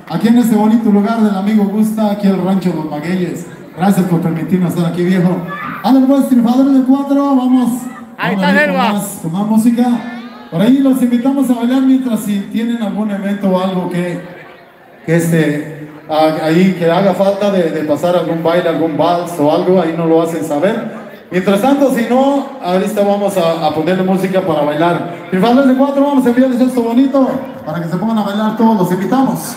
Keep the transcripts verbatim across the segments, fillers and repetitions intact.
aquí en este bonito lugar del amigo Gusta, aquí el rancho Los Magueyes. Gracias por permitirnos estar aquí, viejo. Ándale pues, triunfadores de cuatro, vamos. Ahí vamos está, con Nerva. más, con más música. Por ahí los invitamos a bailar mientras si tienen algún evento o algo que, que este, a- ahí que haga falta de, de pasar algún baile, algún vals o algo, ahí nos lo hacen saber. Mientras tanto, si no, ahorita vamos a, a ponerle música para bailar. Triunfadores de cuatro, vamos a enviarles esto bonito para que se pongan a bailar todos, los invitamos.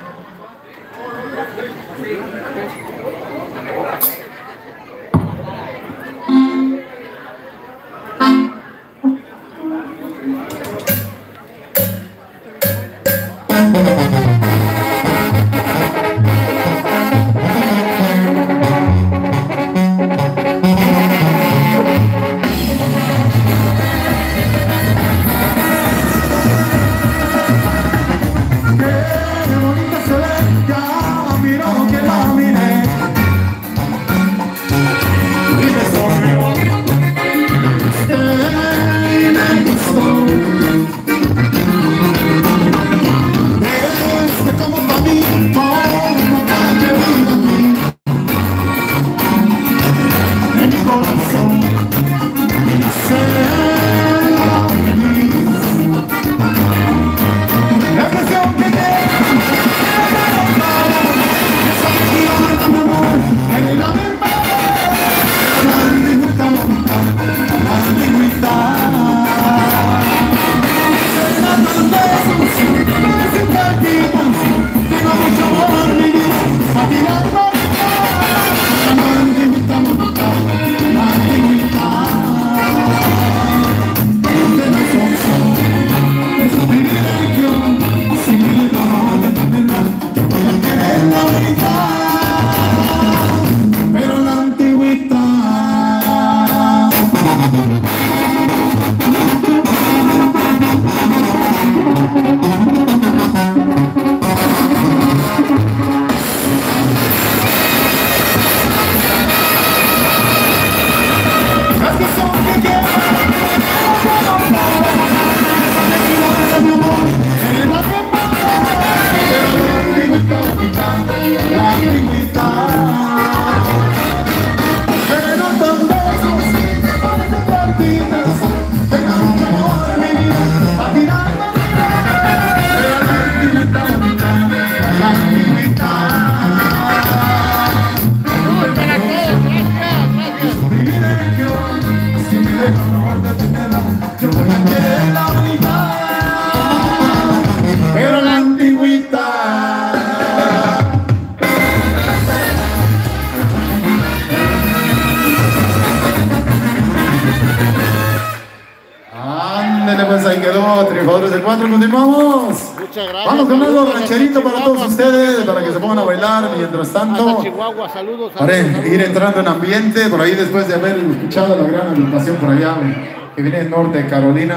Triunfadores de cuatro, continuamos. Muchas gracias. Vamos con algo Saludos rancherito hasta para Chihuahua. todos ustedes, para que se pongan a bailar mientras tanto. Hasta Chihuahua, saludos. Para saludos, ir saludos. entrando en ambiente, por ahí después de haber escuchado la gran agrupación por allá que viene del norte de Carolina.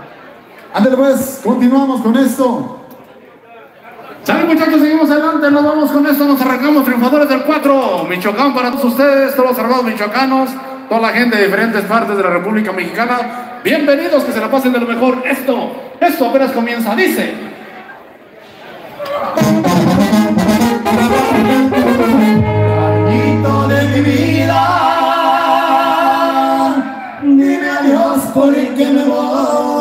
Ándale pues, continuamos con esto. Sale muchachos, seguimos adelante, nos vamos con esto, nos arrancamos Triunfadores del cuatro, Michoacán para todos ustedes, todos los hermanos michoacanos, toda la gente de diferentes partes de la República Mexicana, bienvenidos, que se la pasen de lo mejor. Esto, esto apenas comienza, dice. Añito de mi vida, dime adiós porque me voy.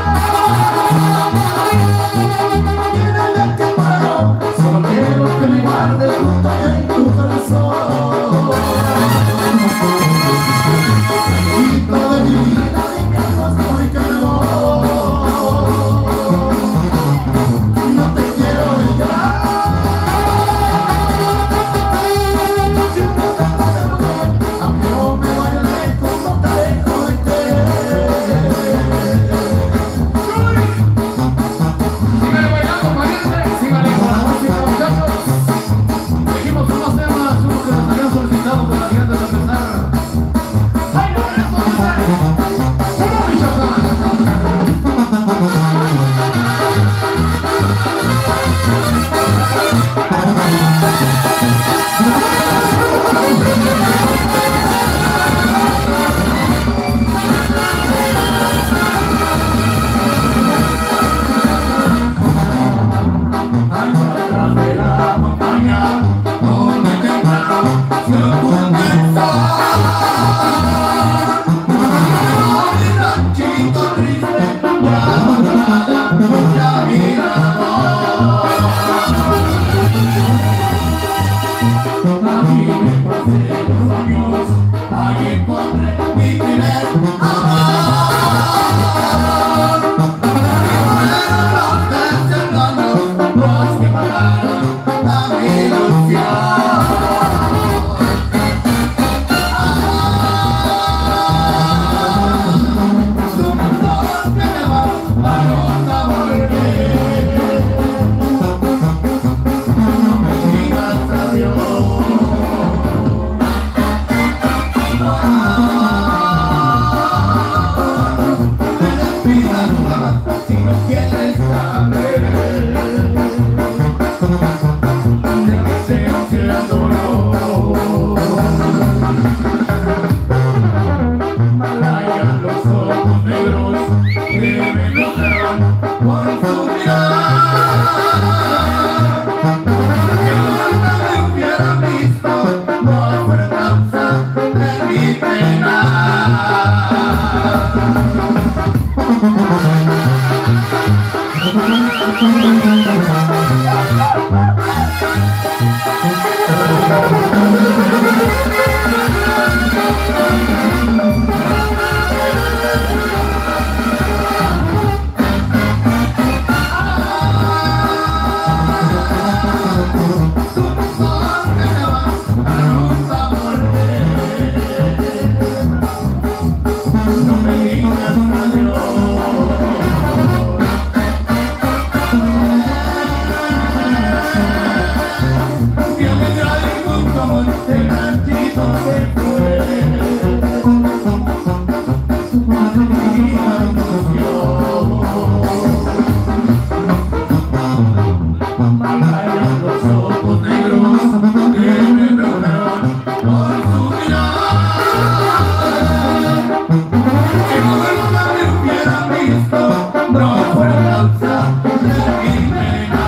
Solo quiero que me guardes junto en tu corazón. Y toda mi vida de casos voy que me voy. No te quiero dejar. Aunque no me vaya lejos, no te dejo de querer. Sígale bailando, pariente, sígale con la música, muchachos. Seguimos con los temas, unos que nos habían solicitado por la gente de empezar. ¡Ay, no, eso no sale! ¡Uno, Atrás de la montaña, donde temprano se oculta el sol. Mi ranchito triste, ya abandonada, ya mi amor. Aquí me pasé los años, ahí encontré mi primer amor. Los que pagaron a mi ilusión. Tú me sabes que me vas a nunca volver. No me digas adiós. Me despidas nunca más si no quieres saber. Malayan los ojos negros que me enojaron por su mirada. Que nunca me hubiera visto, no fue causa de mi pena. No me digas adiós. Que me traigo como este ranchito se fue. Mi ilusión. Malayan los ojos negros que me enojaron por su mirada. Que nunca me hubiera visto, no fue causa de mi pena.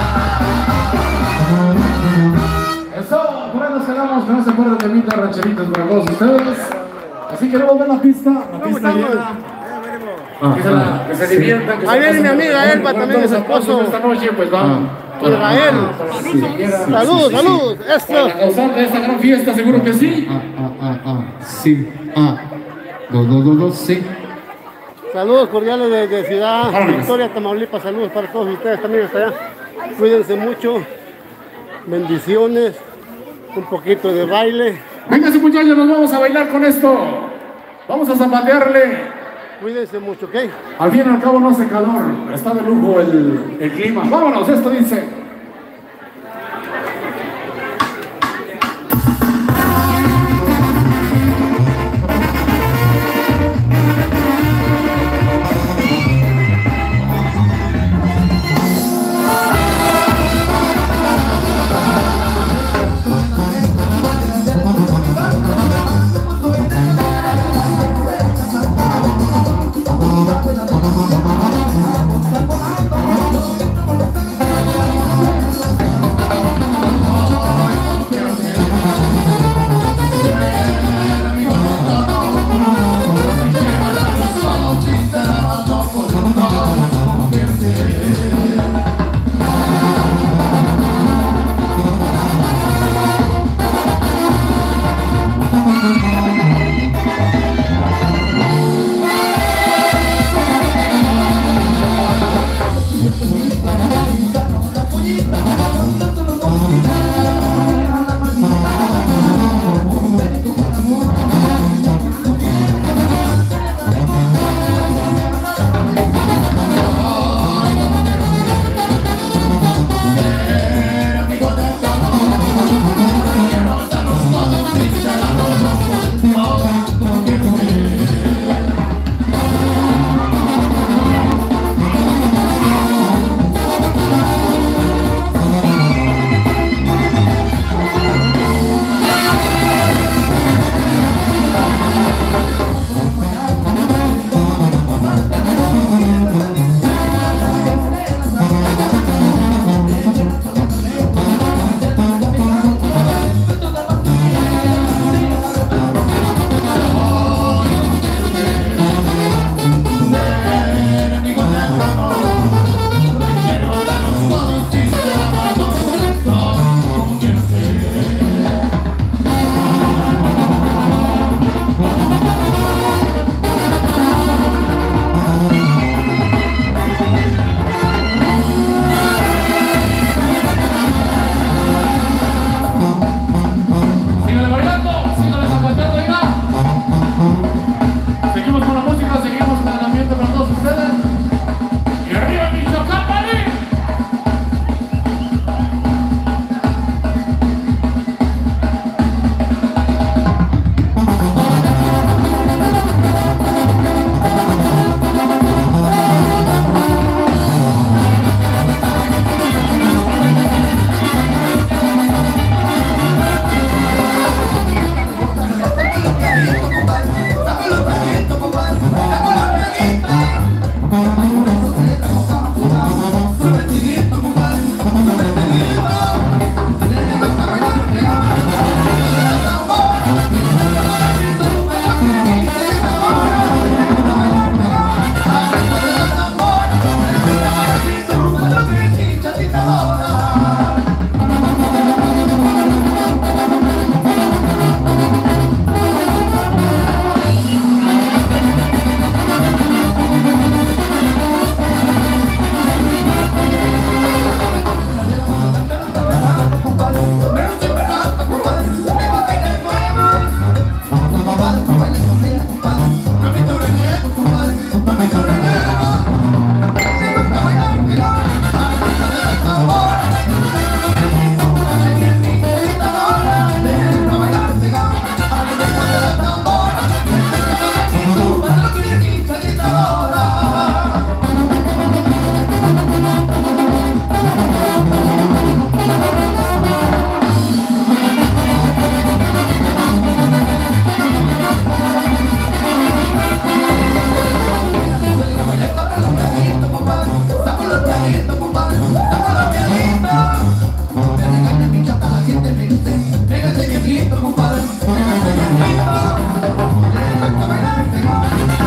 Eso, por ahí nos quedamos con ese par de temitas rancheritos para todos ustedes. Así que luego ven la pista, la pista llena. Que se, la, que se diviertan. Que Ahí se viene mi pasen amiga bien. Elba, Con también todos es aplausos esposo. Esta noche, pues va. Israel. Sí. Salud, salud. Esto. Para causar de esta gran fiesta, seguro que sí. Ah, ah, ah, ah, sí, ah, dos, dos, dos, dos, sí. Saludos cordiales desde Ciudad Vámonos. Victoria, Tamaulipas. Saludos para todos ustedes también hasta allá. Cuídense mucho. Bendiciones. Un poquito de baile. Venga, sí, muchachos, nos vamos a bailar con esto. Vamos a zapatearle. Cuídense mucho, ¿ok? Al fin y al cabo no hace calor, está de lujo el, el clima. Vámonos, esto dice. Thank you. compadre. Estamos los pianitos, compadre. Estamos los pianitos. Me regaña mi chata, la gente me dice, pégate viejito, compadre. Pégate viejito. Le gusta bailar este gol.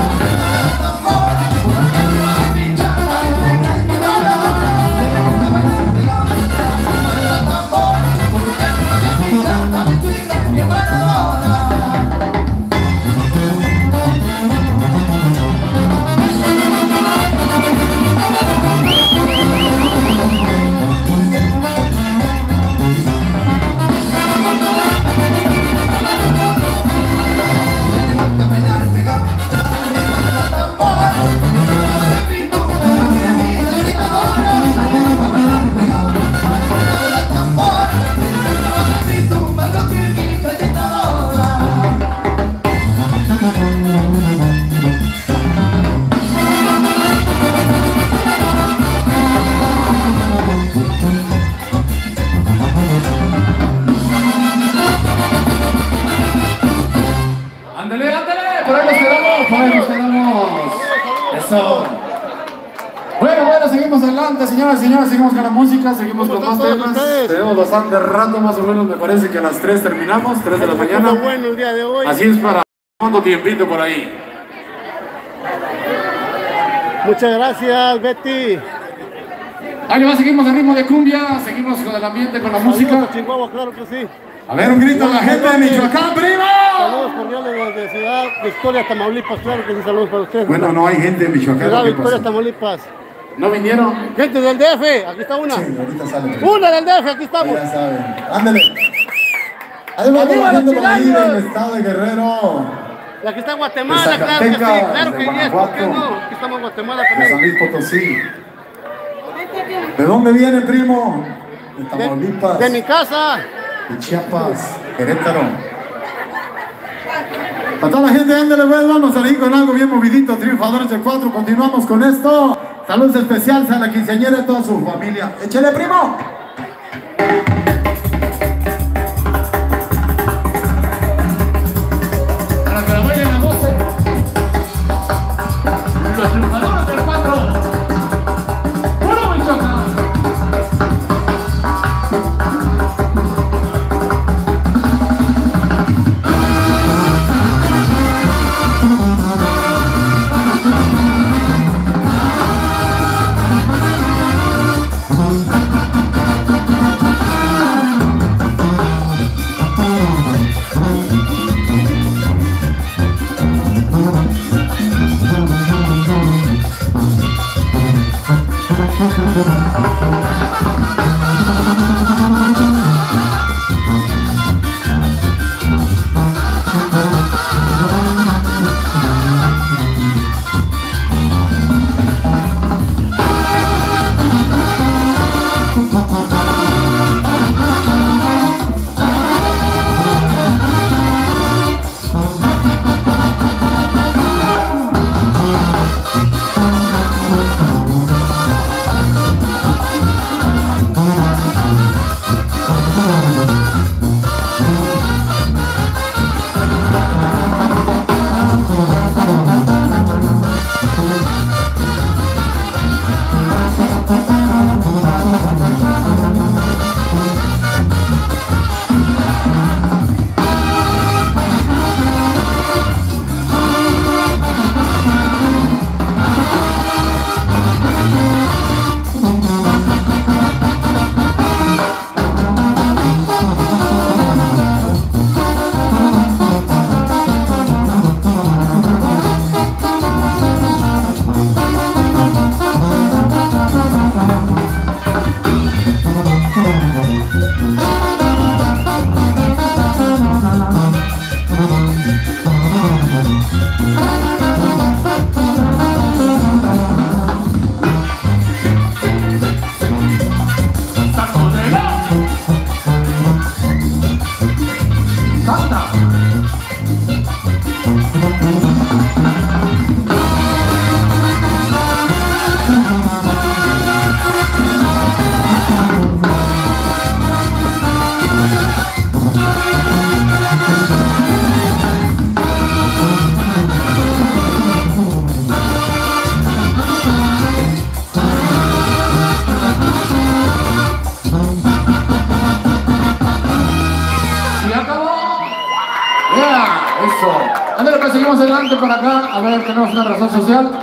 Ándale, ándale, por ahí nos quedamos, por ahí nos quedamos. Eso. Bueno, bueno, seguimos adelante, señoras y señores, seguimos con la música, seguimos con más temas. Tenemos bastante rato, más o menos, me parece que a las tres terminamos, tres de la mañana. Bueno, el día de hoy. Así es, para cuánto tiempito por ahí. Muchas gracias, Betty. Ahí va, seguimos el ritmo de cumbia, seguimos con el ambiente, con la música. Saludos a Chihuahua, claro que sí. A ver, un grito a la gente de Michoacán, primo. Saludos cordiales desde Ciudad Victoria, Tamaulipas, claro que sí, saludos para ustedes. Bueno, no hay gente de Michoacán. Ciudad ¿Qué Victoria, pasó? Tamaulipas. ¿No vinieron? Gente del D F, aquí está una. Sí, ahorita sale. Una del D F, aquí estamos. Ya saben. Ándale. Ahí va ¡Arriba la gente los por ahí chilangos! del estado de Guerrero. Y aquí está Guatemala, De claro que sí, Zacatecas, claro de que yes, ¿por qué Guanajuato. no? Aquí estamos en Guatemala De San también. Luis Potosí. ¿De dónde viene, primo? De Tamaulipas. De, de mi casa. De Chiapas, Querétaro. A toda la gente, ándale, pues, vamos a ir con algo bien movidito, triunfadores de cuatro, continuamos con esto. Saludos especiales a la quinceañera y a toda su familia. ¡Échale, primo! Para que la bailen a doce. Los triunfadores del cuatro. ¡Puro Michoacán! adelante para acá, a ver, tenemos una razón social.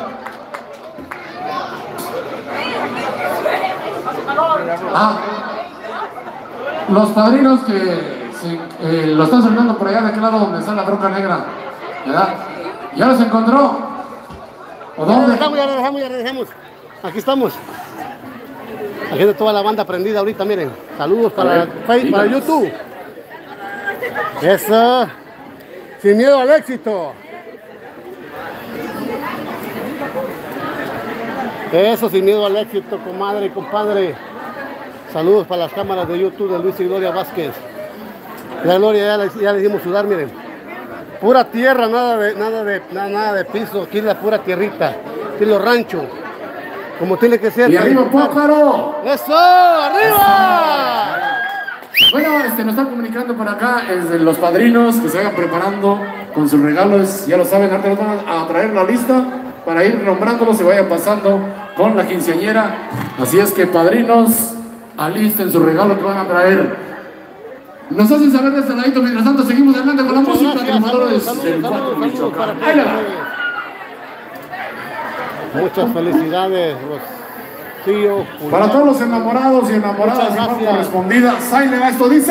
Ah, los padrinos que se, eh, lo están celebrando por allá de aquel lado donde está la troca negra, ¿verdad? ¿Ya los encontró? ¿O Ya dónde? regresamos, ya regresamos, ya regresamos. Aquí estamos. Aquí está toda la banda prendida ahorita, miren. Saludos para, Facebook, para YouTube. Eso. Sin miedo al éxito. Eso, sin miedo al éxito, comadre y compadre. Saludos para las cámaras de YouTube de Luis y Gloria Vázquez. La Gloria ya le, ya le hicimos sudar, miren. Pura tierra, nada de, nada de, nada, nada de piso. Aquí es la pura tierrita. Aquí es los ranchos. Como tiene que ser. ¡Y arriba, Pájaro! ¡Eso! ¡Arriba! Bueno, este, nos están comunicando por acá desde los padrinos que se vayan preparando con sus regalos. Ya lo saben, ahorita nos van a traer la lista para ir nombrándolos y vayan pasando con la quinceañera. Así es que, padrinos, alisten su regalo que van a traer. Nos hacen saber de este ladito. Mientras tanto, seguimos adelante con la Muchas música. gracias, Triunfadores saludos, del saludos, cuatro saludos, saludos para Michoacán. todos Ahí le va. ustedes. Muchas felicidades, Rocío, Julián. Para todos los enamorados y enamoradas Muchas y no gracias. correspondidas, ahí le va, esto dice.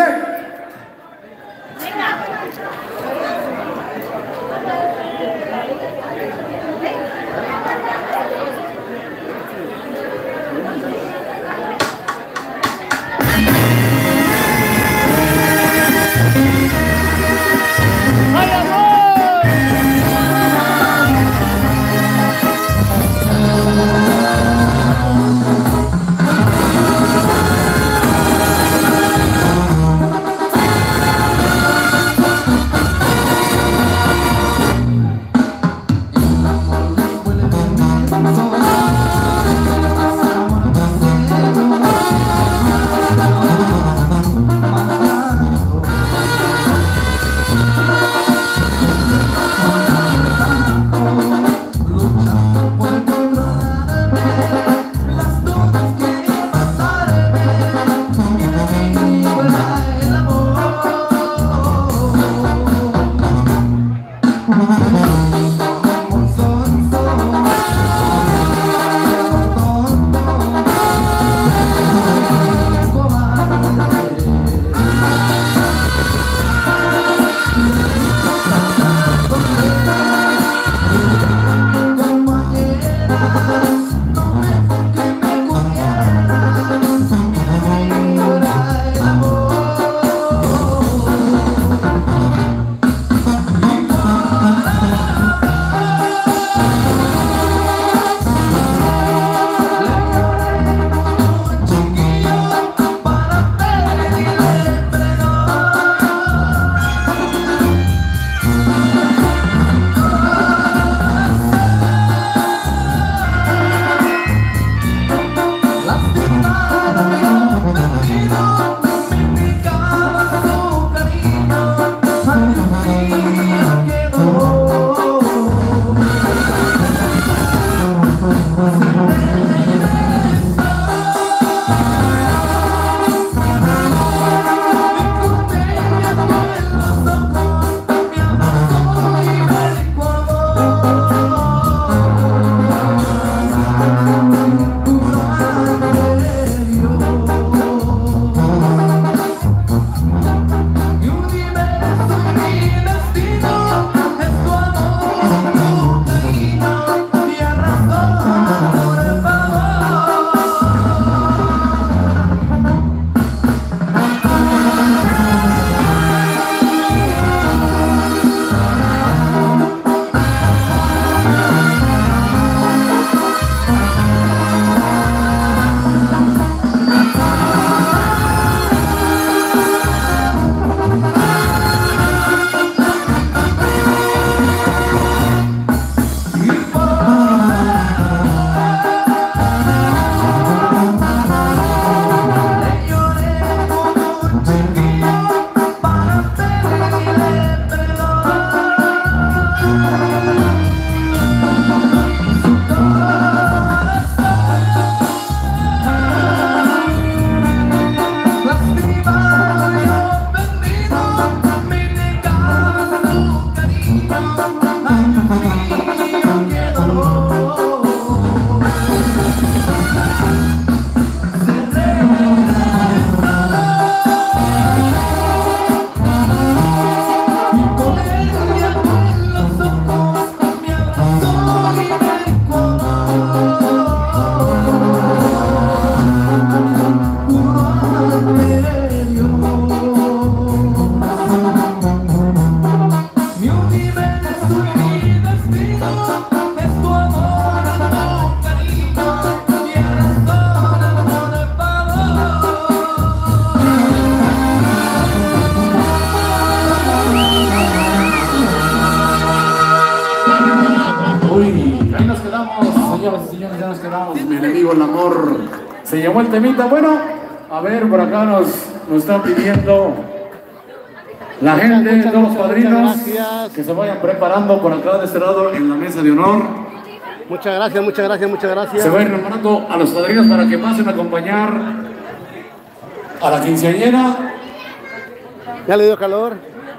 honor. Se llamó el temita. Bueno, a ver, por acá nos, nos están pidiendo la gente, Muchas, todos los muchas, padrinos, muchas gracias. que se vayan preparando por acá de este lado en la mesa de honor. Muchas gracias, muchas gracias, muchas gracias. Se va a ir nombrando a los padrinos para que pasen a acompañar a la quinceañera. Ya le dio calor.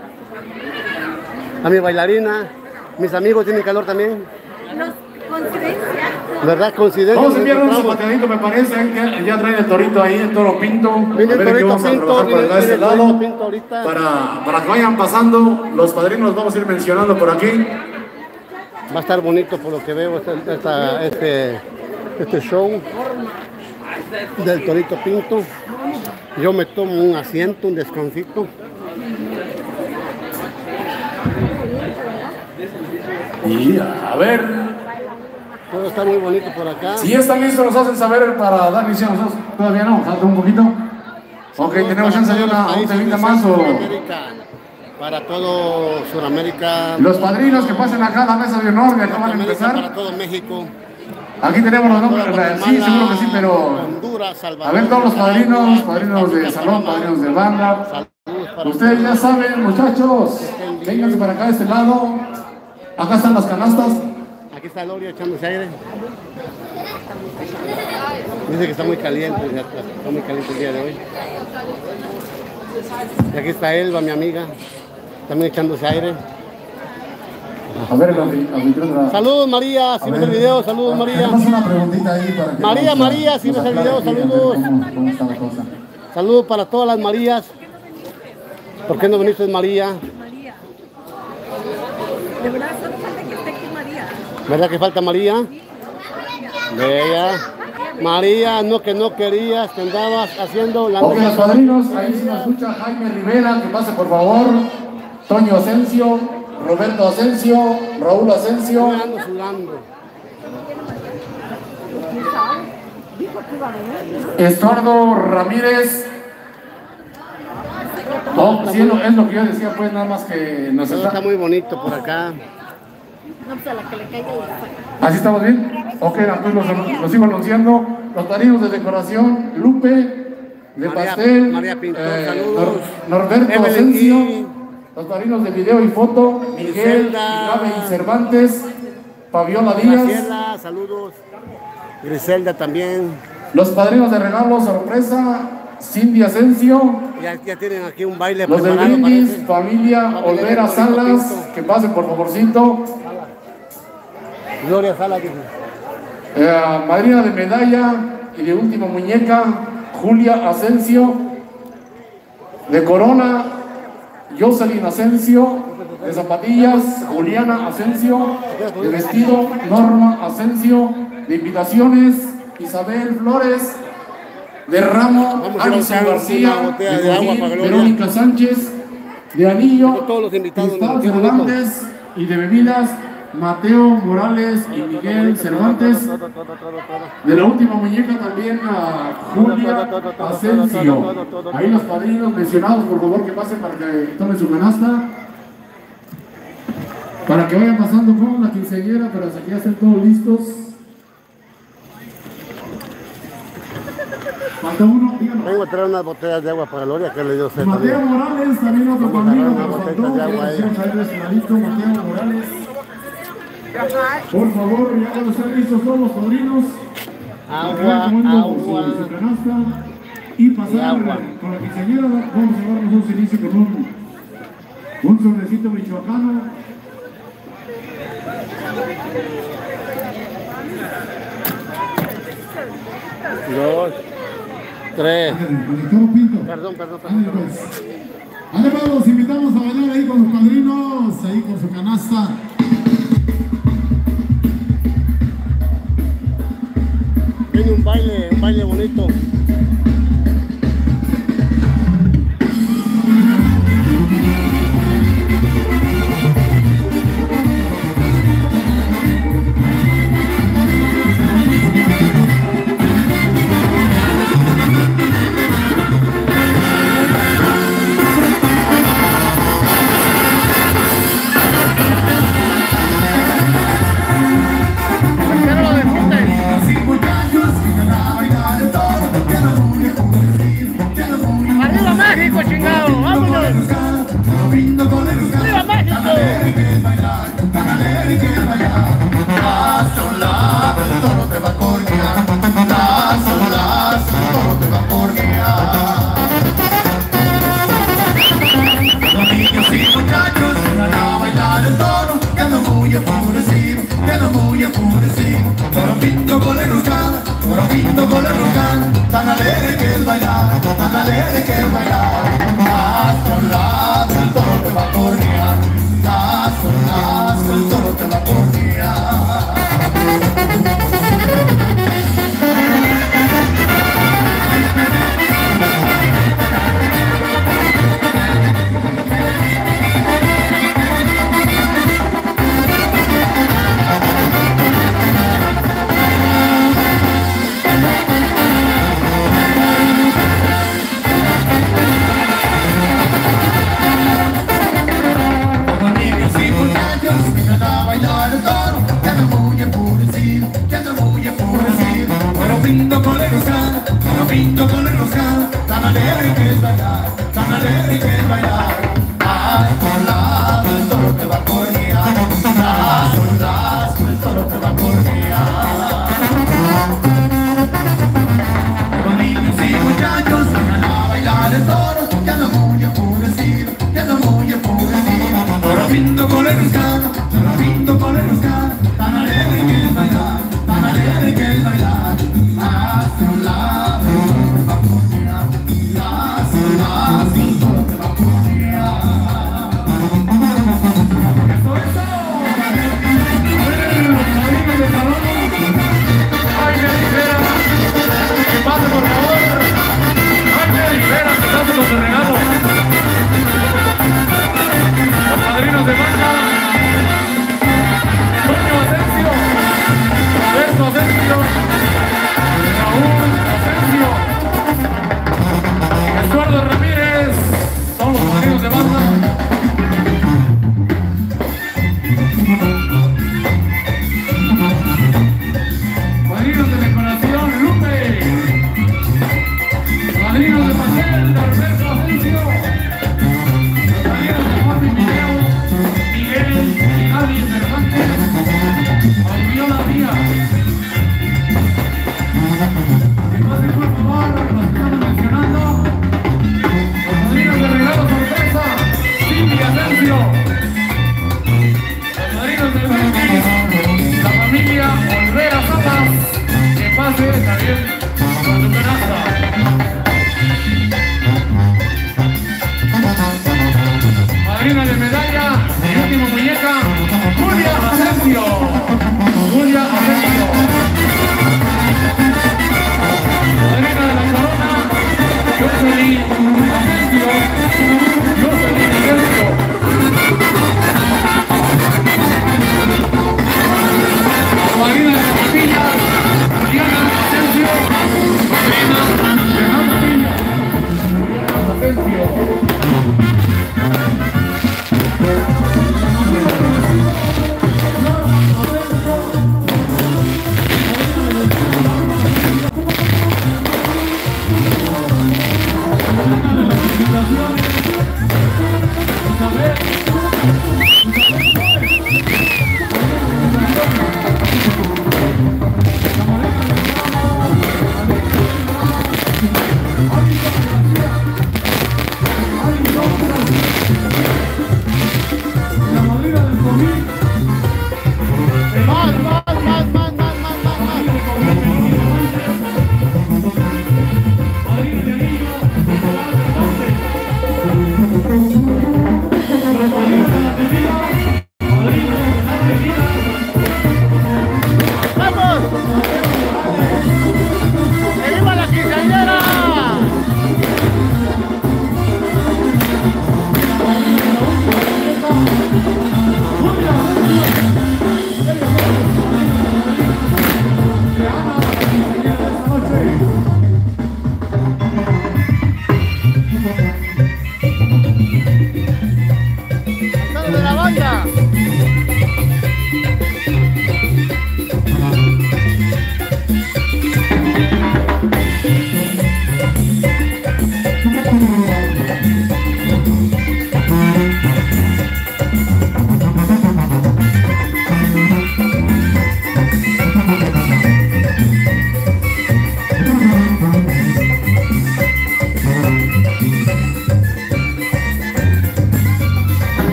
A mi bailarina. Mis amigos tienen calor también. Nos coincidencia. ¿Verdad? Coincidencia. Vamos a enviar un encontramos. zapateadito, me parece, que ya traen el torito ahí, el toro pinto. A Viene el ver qué torito vamos a pinto, trabajar por viene- acá de viene este el torito lado. pinto ahorita. Para, para que vayan pasando, los padrinos los vamos a ir mencionando por aquí. Va a estar bonito por lo que veo este, esta- este, este show del Torito Pinto. Yo me tomo un asiento, un descansito. Y a ver, Todo está muy bonito por acá. si ya están listos, nos hacen saber para dar inicio a nosotros. Todavía no, falta un poquito. Ok, tenemos chance de una, un temita más o... Para todo Sudamérica. Los padrinos que pasen acá a la mesa de honor, que acaban de Centroamérica, para empezar. todo México. Aquí tenemos los nombres, toda sí, seguro que Guatemala, sí, pero... Honduras, Salvador, A ver todos los padrinos, Nicaragua, padrinos de Costa salón, Rica, padrinos de banda. Saludos para Ustedes ya saben, muchachos, vénganse para acá de este lado. Acá están las canastas. Aquí está Loria echándose aire. Dice que está muy caliente, ¿cierto? Está muy caliente el día de hoy. Y aquí está Elba, mi amiga, también echándose aire. A ver, el anfi- anfitrión de la- Saludos María, si A ves ver, el video, saludos María. Tenemos una preguntita ahí para que María, nos- María, si nos ves el aclare video, aquí, saludos. ¿Cómo, cómo está la cosa? Saludos para todas las Marías. ¿Por qué no viniste María? María. De verdad, solo falta que esté aquí María. ¿Verdad que falta María? Bella. María, no que no querías, que andabas haciendo la Ok, los padrinos, ahí se nos escucha Jaime Rivera, que pase por favor. Toño Asensio, Roberto Asensio, Raúl Asensio. Sudando, sudando. Estuardo Ramírez. Oh, sí, es lo, es lo que yo decía, pues nada más que nos Todo está... está muy bonito por acá. No, pues a la que le caiga la saca. ¿Así estamos bien? Ok, entonces los, los sigo anunciando. Los padrinos de decoración, Lupe, de María- pastel, María Pintor, eh, saludos. Nor- Norberto Evelyn Asensio, Gui. los padrinos de video y foto, Miguel, Griselda. Gabe y Cervantes, Fabiola Díaz, Graciela, saludos. Griselda también. los padrinos de regalo, sorpresa, Cindy Asensio, Ya, ya tienen aquí un baile los del preparado, brindis, parece. familia Familia Olvera de Torito Salas, Pinto. que pasen por favorcito. Gloria Sala, dice. Eh, madrina de medalla y de última muñeca, Julia Asensio. De corona, Jocelyn Asensio. De zapatillas, Juliana Asensio. De vestido, Norma Asensio. De invitaciones, Isabel Flores. De ramo, Vamos a Alison buscar García. una botella De de agua cojín, para Gloria. Verónica Sánchez. De anillo, Con todos los invitados, Cristal qué bonito. Cervantes. Y de bebidas, Mateo Morales y Miguel Cervantes. De la última muñeca también a Julia Asensio. Ahí los padrinos mencionados, por favor que pasen para que tomen su canasta. Para que vayan pasando con la quinceañera, para que ya estén todos listos. Falta uno, díganos. Vengo a traer unas botellas de agua para Gloria que le dio sed. Mateo también. Morales, también otro Vamos a padrino que agarrar nos una faltó. botella de agua ahí. Vamos a ver su manito, Mateo Morales. Por favor, ya cuando estén listos todos los padrinos. Agua, Su, su agua. canasta y pasar Y agua. con la quinceañera. Vamos a dar nosotros inicio con un, un sobrecito michoacano. Dos, tres. El Toro Pinto. Perdón, perdón, Ándale, perdón. pues. Ándale, pues, los invitamos a bailar ahí con los padrinos, ahí con su canasta. Viene un baile, un baile bonito. Así muchachos, que la lindo con el volcán, tan alegre que es bailar, tan alegre que es bailar. Hasta un lado el toro te va a cornear, hasta un lado el toro te va a cornear. Pinto con el rosal, pero pinto con el rosal, tan alegre que es bailar, tan alegre que es bailar. Ay, por lado el toro te va a cornear, las ondas el toro te va a cornear. Con niños y muchachos van a bailar el toro, que anda muy enfurecido, que anda muy enfurecido. Pero pinto con el rosal, pero pinto con el rosal, tan alegre que es bailar, tan alegre que es bailar. Hasta un lado el toro te va a cornear, hasta un lado el toro te va a cornear. ¡Eso, eso! ¡Ay, me libera! ¡Que pase, por favor! ¡Ay, me libera! ¡Que pase los de regalo! Los padrinos de banda. Toño Asensio. Roberto Asensio. Raúl Asensio, Eduardo Ramírez, son los padrinos de banda. Padrinos de decoración, Lupe. Padrinos de pastel, Roberto Asensio. Los padrinos de Juan Video, Miguel y Javi Cervantes. Fabiola Díaz. Que pase por favor, los que estamos mencionando. Los padrinos de regalo sorpresa, Cindy Asensio. Los padrinos del brindis, la familia Olvera Zapas. Que pase también con tu canasta. Madrina de medalla, mi última muñeca, Julia Asensio. Julia Asensio. Madrina de la corona, Jocelyn Asensio, Jocelyn Asensio. Madrina de la familia, Juliana Asensio.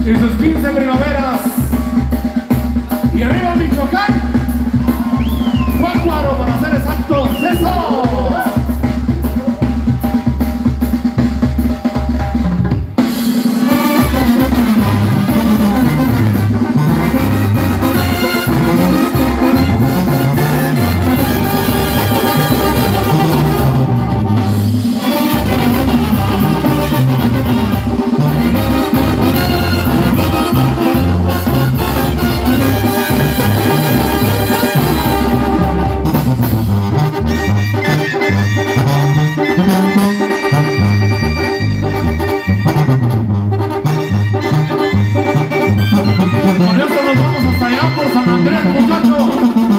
y sus quince primaveras. Y arriba Michoacán, Pácuaro para ser exactos, ¡eso! Con esto nos vamos hasta allá por San Andrés, muchachos.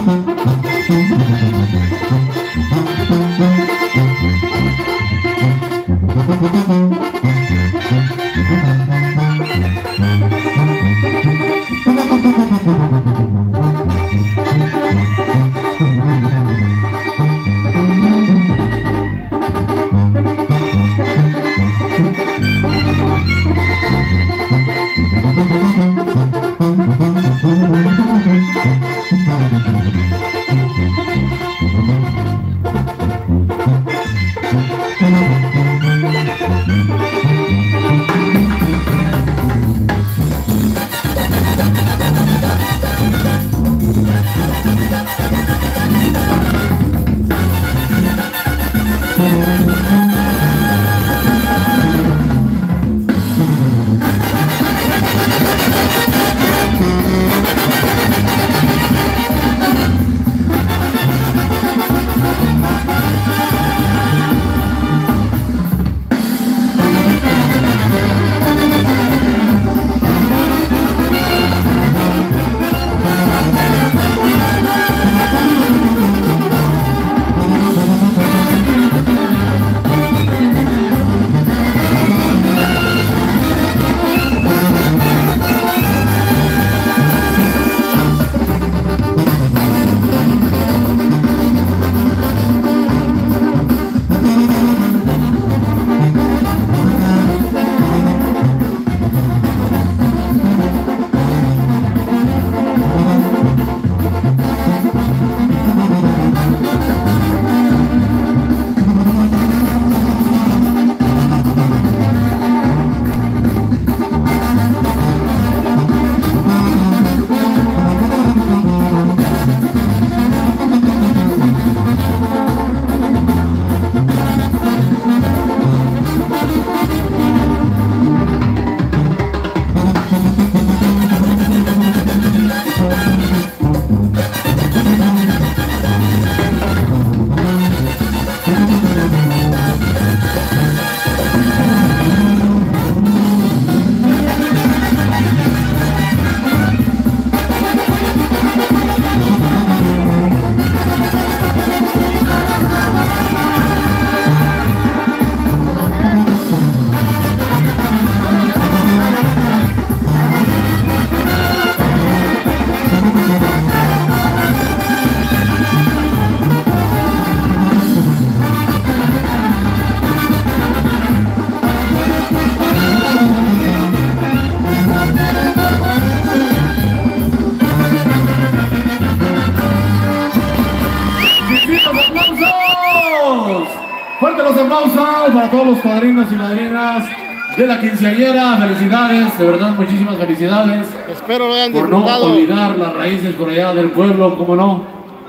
Fuerte los aplausos para todos los padrinos y madrinas de la quinceañera. Felicidades, de verdad, muchísimas felicidades. Espero lo hayan por no disfrutado. olvidar las raíces por allá del pueblo, como no.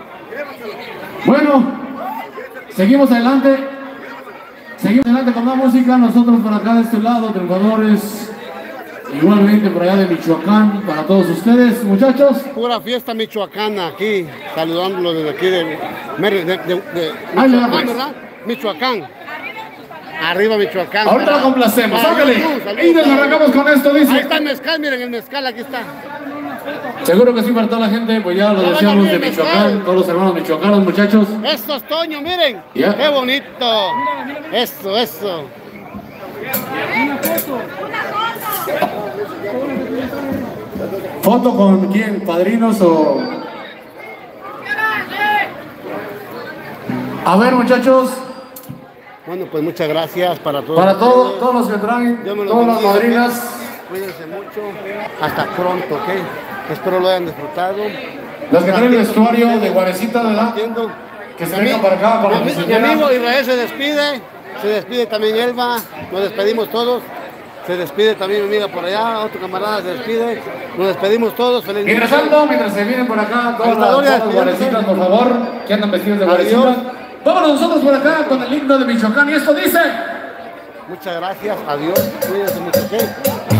Bueno, seguimos adelante. Seguimos adelante con la música. Nosotros por acá de este lado, triunfadores, igualmente por allá de Michoacán, para todos ustedes, muchachos. Pura fiesta michoacana aquí, saludándolos desde aquí de, de, de, de, de Ahí le Michoacán, damos. ¿verdad? Michoacán. Arriba Michoacán. Ahorita la complacemos, sácale. Salud, salud. Y nos arrancamos con esto, Ahí dice. está el mezcal, miren el mezcal, aquí está. Seguro que sí para toda la gente, pues ya lo Ya decíamos venga, de bien, Michoacán, mezcal. todos los hermanos michoacanos, muchachos. Esto es Toño, miren. Ya. Qué bonito. Eso, eso. ¿Foto con quién? ¿Padrinos o...? A ver, muchachos, Bueno, pues muchas gracias para todos. para todo- ustedes. todos los que traen, Dios me los todas las bendiga. madrinas, cuídense mucho, hasta pronto, ¿ok? Espero lo hayan disfrutado. Los que traen el vestuario de Guarecita, ¿verdad? Que se vengan para acá con la Mi, mi quinceañera. amigo Israel se despide, se despide también Elba, nos despedimos todos. Se despide también mi amiga por allá, otro camarada se despide. Nos despedimos todos, feliz Mientras tanto, mientras se vienen por acá todas las, todas las guarecitas, por favor, que andan vestidos de guarecitas. Vámonos nosotros por acá con el himno de Michoacán y esto dice... Muchas gracias, adiós, cuídense mucho, ¿ok?